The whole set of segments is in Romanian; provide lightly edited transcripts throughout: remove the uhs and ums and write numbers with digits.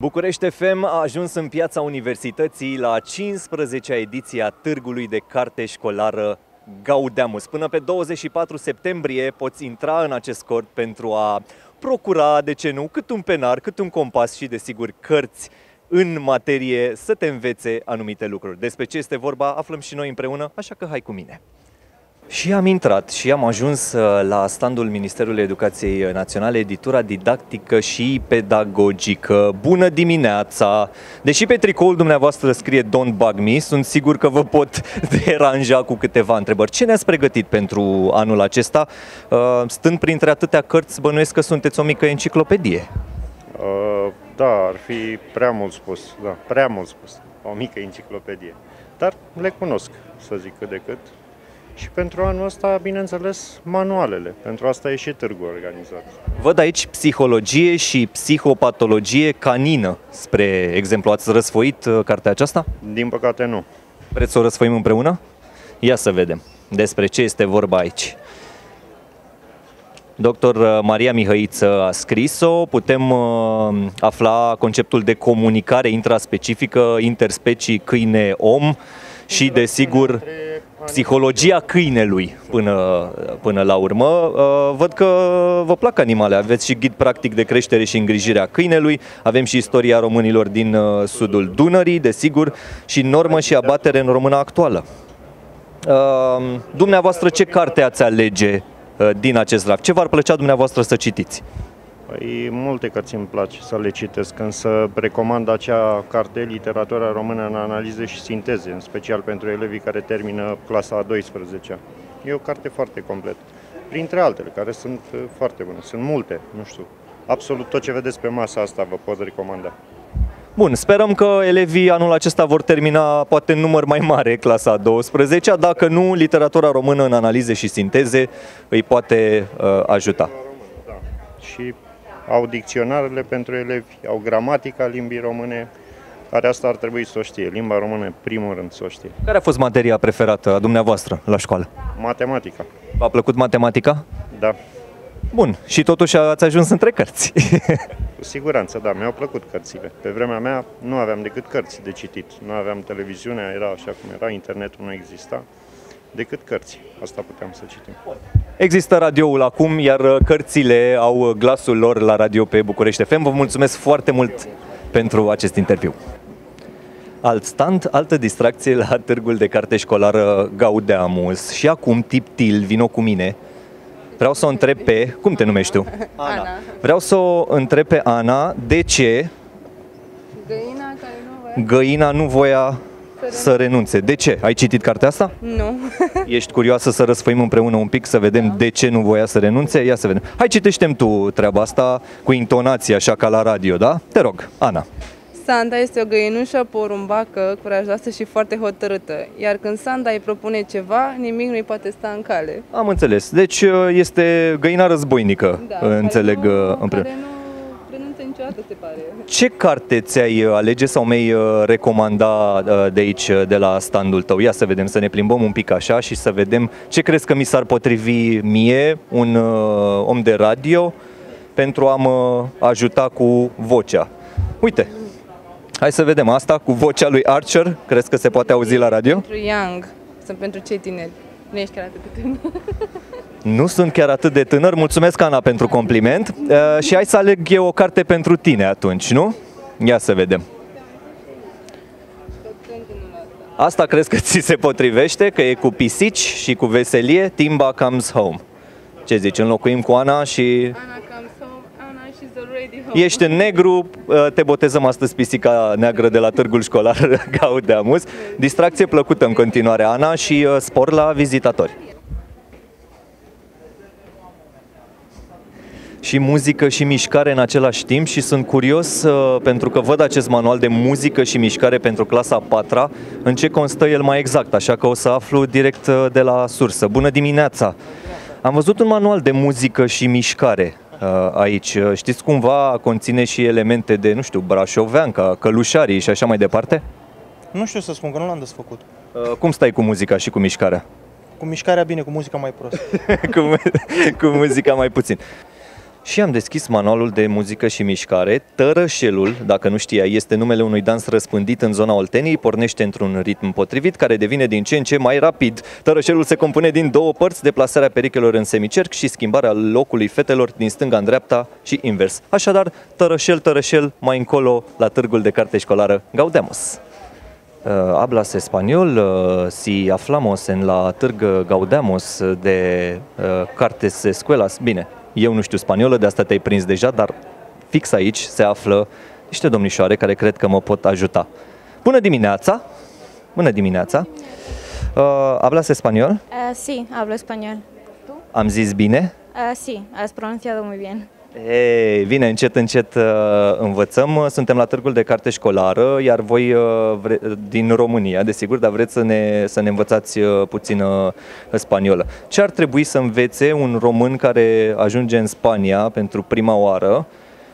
București FM a ajuns în Piața Universității la 15-a ediție a Târgului de Carte Școlară Gaudeamus. Până pe 24 septembrie poți intra în acest cort pentru a procura, de ce nu, cât un penar, cât un compas și, desigur, cărți în materie să te învețe anumite lucruri. Despre ce este vorba aflăm și noi împreună, așa că hai cu mine. Și am intrat și am ajuns la standul Ministerului Educației Naționale, editura didactică și pedagogică. Bună dimineața! Deși pe tricoul dumneavoastră scrie Don't Bug Me, sunt sigur că vă pot deranja cu câteva întrebări. Ce ne-ați pregătit pentru anul acesta? Stând printre atâtea cărți, bănuiesc că sunteți o mică enciclopedie. Da, ar fi prea mult spus, da, prea mult spus, o mică enciclopedie. Dar le cunosc, să zic cât de cât. Și pentru anul ăsta, bineînțeles, manualele. Pentru asta e și târgul organizat. Văd aici psihologie și psihopatologie canină. Spre exemplu, ați răsfoit cartea aceasta? Din păcate nu. Vreți să o răsfoim împreună? Ia să vedem despre ce este vorba aici. Dr. Maria Mihăiță a scris-o, putem afla conceptul de comunicare intraspecifică, interspecii câine-om și, desigur, psihologia câinelui până la urmă. Văd că vă plac animale, aveți și ghid practic de creștere și îngrijire a câinelui, avem și istoria românilor din sudul Dunării, desigur, și normă și abatere în româna actuală. Dumneavoastră, ce carte ați alege din acest raft? Ce v-ar plăcea dumneavoastră să citiți? Păi, multe cărți îmi place să le citesc, însă recomand acea carte Literatura română în analize și sinteze, în special pentru elevii care termină clasa a 12-a. E o carte foarte completă, printre altele, care sunt foarte bune. Sunt multe, nu știu, absolut tot ce vedeți pe masa asta vă pot recomanda. Bun, sperăm că elevii anul acesta vor termina poate în număr mai mare clasa a 12-a, dacă nu, literatura română în analize și sinteze îi poate ajuta. Da. Și au dicționarele pentru elevi, au gramatica limbii române, care asta ar trebui să o știe. Limba română, în primul rând, să o știe. Care a fost materia preferată a dumneavoastră la școală? Matematica. V-a plăcut matematica? Da. Bun, și totuși ați ajuns între cărți. Cu siguranță, da, mi-au plăcut cărțile. Pe vremea mea nu aveam decât cărți de citit. Nu aveam televiziunea, era așa cum era, internetul nu exista, decât cărți. Asta puteam să citim. Există radioul acum, iar cărțile au glasul lor la radio pe București FM. Vă mulțumesc foarte mult pentru acest interviu. Alt stand, altă distracție la Târgul de Carte Școlară Gaudeamus. Și acum, Tiptil, vino cu mine. Vreau să o întreb pe... Cum te numești tu? Ana. Vreau să o întreb pe Ana de ce Găina nu voia să renunțe. De ce? Ai citit cartea asta? Nu. Ești curioasă să răsfăim împreună un pic, să vedem de ce nu voia să renunțe? Ia să vedem. Hai, citește-mi tu treaba asta cu intonație, așa ca la radio, da? Te rog, Ana. Sanda este o găinușă porumbacă, curajoasă și foarte hotărâtă. Iar când Sanda îi propune ceva, nimic nu-i poate sta în cale. Am înțeles. Deci este găina războinică, înțeleg împreună. Care nu renunță niciodată, se pare. Ce carte ți-ai alege sau mi-ai recomanda de aici, de la standul tău? Ia să vedem, să ne plimbăm un pic așa și să vedem ce crezi că mi s-ar potrivi mie, un om de radio, pentru a mă ajuta cu vocea. Uite, hai să vedem asta cu vocea lui Archer. Crezi că se poate auzi la radio? Pentru young, sunt pentru cei tineri. Nu ești chiar atât de tânăr. Nu sunt chiar atât de tânăr. Mulțumesc, Ana, pentru compliment. Și hai să aleg eu o carte pentru tine atunci, nu? Ia să vedem. Asta crezi că ți se potrivește? Că e cu pisici și cu veselie? Timba Comes Home. Ce zici? Înlocuim cu Ana și... Ana comes home, Ana, she's already home. Ești în negru, te botezăm astăzi pisica neagră de la Târgul Școlar Gaudeamus. Distracție plăcută în continuare, Ana, și spor la vizitatori. Și muzică și mișcare în același timp și sunt curios pentru că văd acest manual de muzică și mișcare pentru clasa a 4-a, în ce constă el mai exact, așa că o să aflu direct de la sursă. Bună dimineața! Am văzut un manual de muzică și mișcare aici. Știți, cumva conține și elemente de, nu știu, brașoveanca, călușarii și așa mai departe? Nu știu să spun, că nu l-am desfăcut. Cum stai cu muzica și cu mișcarea? Cu mișcarea bine, cu muzica mai prost. cu muzica mai puțin. și am deschis manualul de muzică și mișcare. Tărășelul, dacă nu știai, este numele unui dans răspândit în zona Olteniei, pornește într-un ritm potrivit care devine din ce în ce mai rapid. Tărășelul se compune din două părți, deplasarea perichelor în semicerc și schimbarea locului fetelor din stânga în dreapta și invers. Așadar, tărășel, mai încolo la târgul de carte școlară Gaudeamus. Hablas español, si aflamos en la târg Gaudeamus de cartes escuelas. Bine, eu nu știu spaniolă, de asta te-ai prins deja, dar fix aici se află niște domnișoare care cred că mă pot ajuta. Bună dimineața! Bună dimineața! Hablas español? Sí, hablo español. Am zis bine? Sí, has pronunciado muy bien. Ei, bine, încet învățăm. Suntem la târgul de carte școlară, iar voi din România, desigur, dar vreți să ne învățați puțin spaniolă. Ce ar trebui să învețe un român care ajunge în Spania pentru prima oară?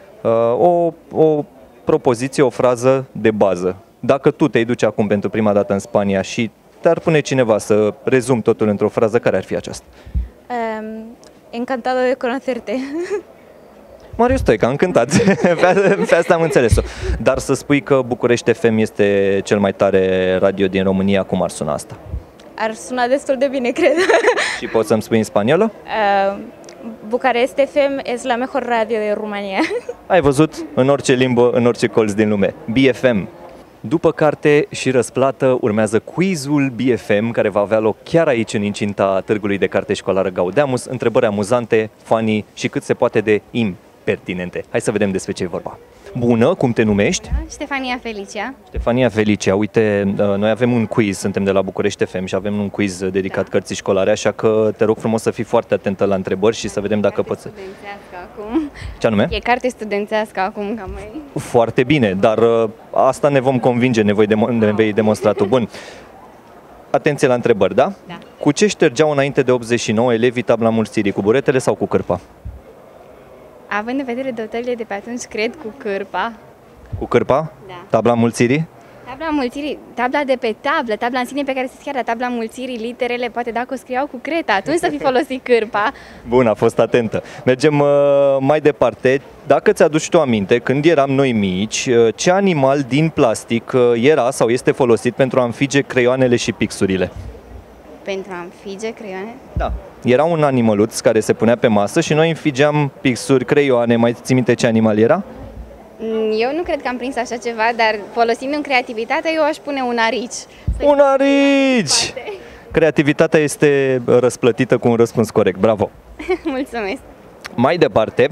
O propoziție, o frază de bază. Dacă tu te duci acum pentru prima dată în Spania și te-ar pune cineva să rezum totul într-o frază, care ar fi aceasta? Encantado de conocerte. Marius Stoica, încântat. Pe asta am înțeles-o. Dar să spui că București FM este cel mai tare radio din România, cum ar suna asta? Ar suna destul de bine, cred. Și poți să-mi spui în spaniolă? Bucarest FM es la mejor radio de România. Ai văzut? În orice limbă, în orice colț din lume. BFM. După carte și răsplată urmează quizul BFM, care va avea loc chiar aici în incinta târgului de carte școlară Gaudeamus. Întrebări amuzante, funny și cât se poate de impertinente. Hai să vedem despre ce e vorba. Bună, cum te numești? Ștefania Felicia. Ștefania Felicia, uite, noi avem un quiz, suntem de la București FM și avem un quiz dedicat cărții școlare, așa că te rog frumos să fii foarte atentă la întrebări și să vedem dacă poți să... Acum. Ce anume? E carte studențească acum, ca mai... Foarte bine, dar asta ne vom convinge, ne vei demonstra tu. Bun. Atenție la întrebări, da? Da. Cu ce ștergeau înainte de 89 elevii tabla mulțirii, cu buretele sau cu cârpa? Având în vedere dotările de pe atunci, cred cu cârpa. Cu cârpa? Da. Tabla mulțirii? Tabla mulțirii, tabla de pe tablă, tabla în sine pe care se scrie, tabla mulțirii, literele, poate dacă o scriau cu creta, atunci să fi folosit cârpa. Bun, a fost atentă. Mergem mai departe. Dacă ți-aduci tu aminte, când eram noi mici, ce animal din plastic era sau este folosit pentru a înfige creioanele și pixurile? Pentru a înfige creioane? Da. Era un animăluț care se punea pe masă și noi înfigeam pixuri, creioane. Mai ții minte ce animal era? Eu nu cred că am prins așa ceva, dar folosind în creativitate, eu aș pune un arici. Un arici! Creativitatea este răsplătită cu un răspuns corect. Bravo! Mulțumesc! Mai departe,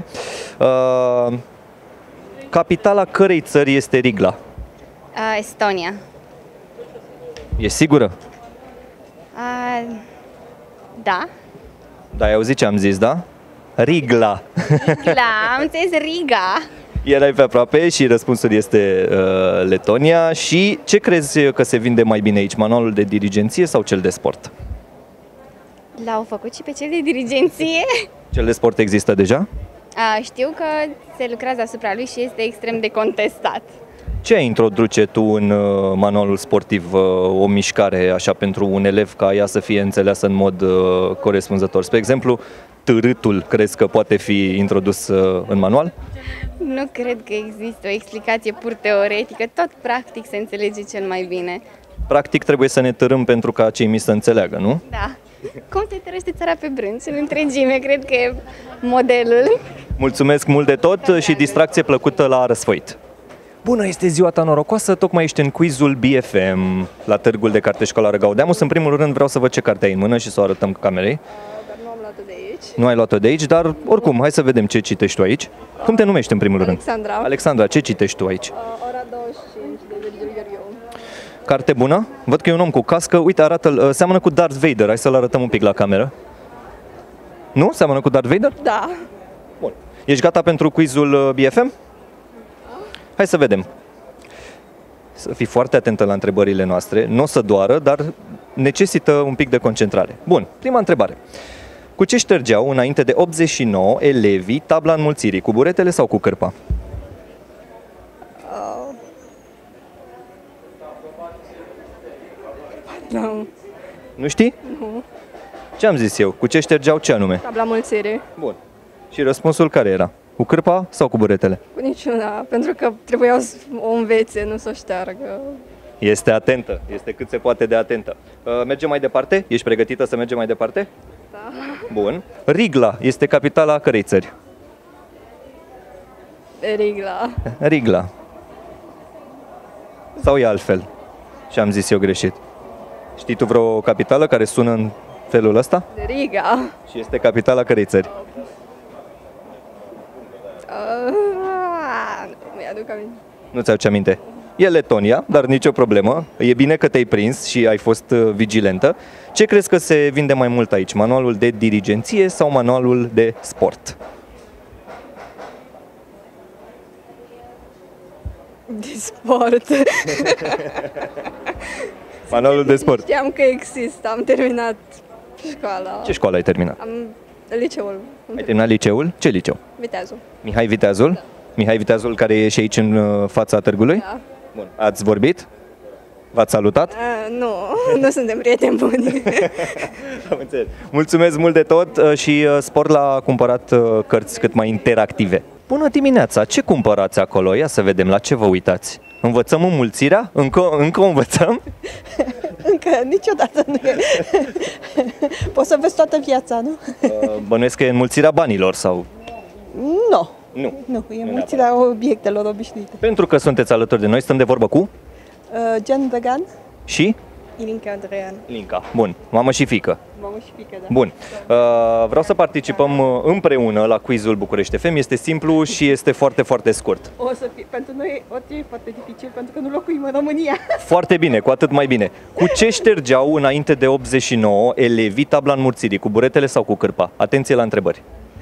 capitala cărei țări este Rigla? Estonia. E sigură? Da. Da, ai auzit ce am zis, da? Rigla. Rigla, am înțeles Riga. Erai pe aproape și răspunsul este Letonia. Și ce crezi că se vinde mai bine aici, manualul de dirigenție sau cel de sport? L-au făcut și pe cel de dirigenție. Cel de sport există deja? Știu că se lucrează asupra lui și este extrem de contestat. Ce ai introduce tu în manualul sportiv, o mișcare așa pentru un elev ca ea să fie înțeleasă în mod corespunzător? Spre exemplu, târâtul, crezi că poate fi introdus în manual? Nu cred că există o explicație pur teoretică, tot practic se înțelege cel mai bine. Practic trebuie să ne târâm pentru ca cei mici să înțeleagă, nu? Da. Cum te tărăște țara pe brânci, în întregime, cred că e modelul. Mulțumesc mult de tot și distracție plăcută la răsfăit. Bună, este ziua ta norocoasă, tocmai ești în quizul BFM la târgul de carte școlară Gaudeamus. În primul rând vreau să văd ce carte ai în mână și să o arătăm camerei. Dar nu am luat-o de aici. Nu ai luat-o de aici, dar oricum, hai să vedem ce citești tu aici. Cum te numești în primul rând? Alexandra. Alexandra, ce citești tu aici? Ora 25 de Virgil Gheorghiu. Carte bună? Văd că e un om cu cască. Uite, arată-l, seamănă cu Darth Vader. Hai să-l arătăm un pic la cameră. Nu? Seamănă cu Darth Vader? Da. Bun. Ești gata pentru quizul BFM? Hai să vedem. Să fii foarte atentă la întrebările noastre. Nu o să doară, dar necesită un pic de concentrare. Bun, prima întrebare. Cu ce ștergeau înainte de 89 elevii tabla înmulțirii? Cu buretele sau cu cârpa? Nu. Nu știi? Nu. Ce am zis eu? Cu ce ștergeau ce anume? Tabla mulțire. Bun. Și răspunsul care era? Cu cârpa sau cu buretele? Cu niciuna, pentru că trebuiau să o învețe, nu să o șteargă. Este atentă, este cât se poate de atentă. Mergem mai departe? Ești pregătită să mergem mai departe? Da. Bun. Rigla este capitala cărei țări? Rigla. Rigla. Sau e altfel? Și am zis eu greșit. Știi tu vreo capitală care sună în felul ăsta? Riga. Și este capitala cărei țări? Nu mi-aduc aminte. Nu-ți aduce aminte? E Letonia, dar nicio problemă. E bine că te-ai prins și ai fost vigilentă. Ce crezi că se vinde mai mult aici? Manualul de dirigenție sau manualul de sport? De sport. Manualul de sport. Știam că există, am terminat școala. Ce școală ai terminat? Am liceul. Ai terminat liceul? Ce liceu? Viteazul. Mihai Viteazul? Da. Mihai Viteazul care e și aici în fața târgului? Da. Bun. Ați vorbit? V-ați salutat? Nu suntem prieteni buni. Am înțeles. Mulțumesc mult de tot și spor la cumpărat cărți cât mai interactive. Bună dimineața! Ce cumpărați acolo? Ia să vedem la ce vă uitați. Învățăm înmulțirea? Încă o învățăm? Încă niciodată nu e. Poți să vezi toată viața, nu? Bănuiesc că e înmulțirea banilor sau... Nu. Nu. E înmulțirea obiectelor obișnuite. Pentru că sunteți alături de noi, stăm de vorbă cu... Gen Vegan. Și? Ilinca Andrean. Linca. Bun. Mamă și fiică. Mamă și fiică, da. Bun. Vreau să participăm împreună la quizul București FM. Este simplu și este foarte, foarte scurt. O să fie, pentru noi e foarte dificil, pentru că nu locuim în România. Foarte bine, cu atât mai bine. Cu ce ștergeau înainte de 89 elevii tabla înmulțirii? Cu buretele sau cu cârpa? Atenție la întrebări.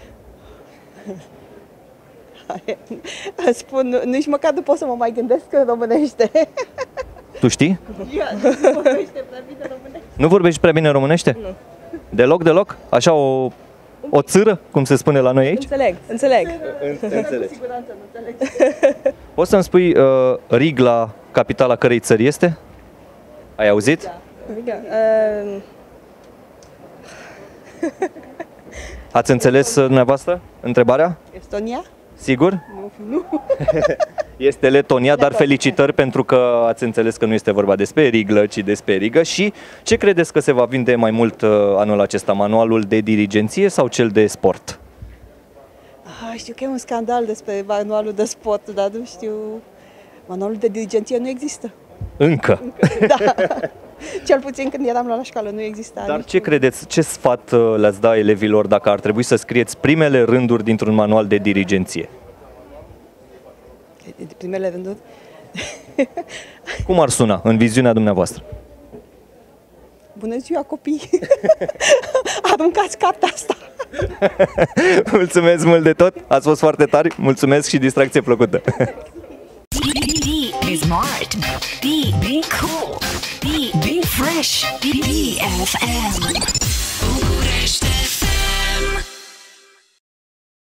Spun, nici măcar nu pot să mă mai gândesc în românește. Tu știi? Nu vorbește prea bine românește. Nu vorbești prea bine românește? Nu. Deloc? Așa o țâră, cum se spune la noi aici? Înțeleg. Înțeleg. Cu siguranță nu înțeleg. Poți să-mi spui Rigla, capitala cărei țări este? Ai auzit? Da. Ați înțeles dumneavoastră întrebarea? Estonia? Sigur? Nu. Este Letonia, dar felicitări pentru că ați înțeles că nu este vorba despre Riglă, ci despre Rigă. Și ce credeți că se va vinde mai mult anul acesta, manualul de dirigenție sau cel de sport? Știu că e un scandal despre manualul de sport, dar nu știu... Manualul de dirigenție nu există. Încă. Da. Cel puțin când eram la școală nu exista. Dar ce credeți, ce sfat le-ați da elevilor dacă ar trebui să scrieți primele rânduri dintr-un manual de dirigenție? De primele rânduri? Cum ar suna în viziunea dumneavoastră? Bună ziua, copii! Aruncați cartea asta! Mulțumesc mult de tot, ați fost foarte tari, mulțumesc și distracție plăcută! Be smart. Be cool. Be fresh. BFM.